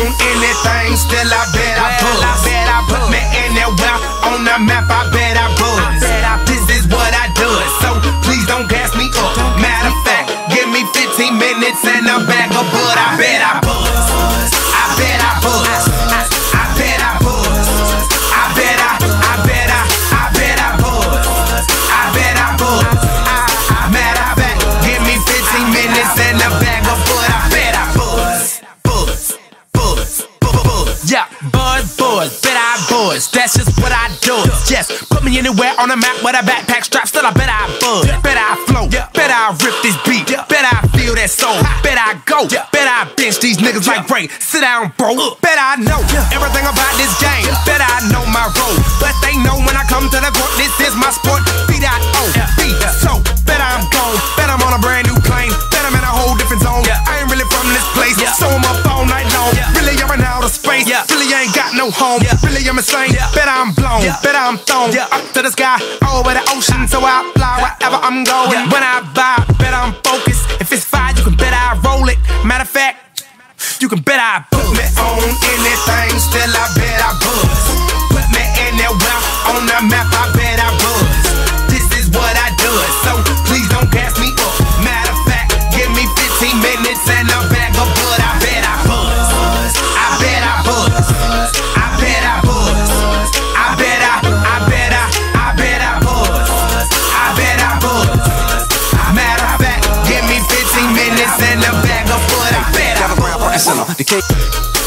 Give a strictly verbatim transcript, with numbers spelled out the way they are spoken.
anything, still I bet I buzz. I bet I put me anywhere on the map, I bet I buzz. This is what I do, so please don't gas me up. Matter of fact, give me fifteen minutes and a bag of bud. I bet I buzz. I bet I buzz. I bet I buzz. I bet I, I bet I, I bet I buzz. I bet I buzz. Matter of fact, give me fifteen minutes and a bag of bud. I bet I buzz. Buzz, buzz, buzz. Yeah, buzz, buzz, bet I buzz. That's just what I do. Yes, put me anywhere on the map with a backpack strap. Still I bet I buzz. Bet I flow. Bet I rip this beat. Bet I feel that soul. Bet I go. Bet I bench these niggas like Ray. Sit down, bro. Bet I know everything about this game. Bet I know my role. But they know when I come to the court, this is my sport. B I O B. So bet I'm gone. Bet I'm on a brand new plane. Bet I'm in a whole different zone. I ain't really from this place, so I'm up all night long. Really I'm in outer space. Really ain't got no home. Really I'm insane. Bet I'm blown. Bet I'm thrown up to the sky, over the ocean, so I fly wherever I'm going. When I vibe, bet I'm focused. If it's fire, you can bet I roll it. Matter of fact, you can bet I put me on anything, still I bet I buzz. Put me anywhere on the map, I bet I buzz. This is what I do, so please don't gas me up. Matter of fact, give me fifteen minutes and a bag of bud. I bet I buzz. I bet I buzz. I bet I buzz. I bet I, I bet I, I bet I buzz. I bet I buzz. Matter of fact, give me fifteen minutes and a bag of bud. I bet I buzz.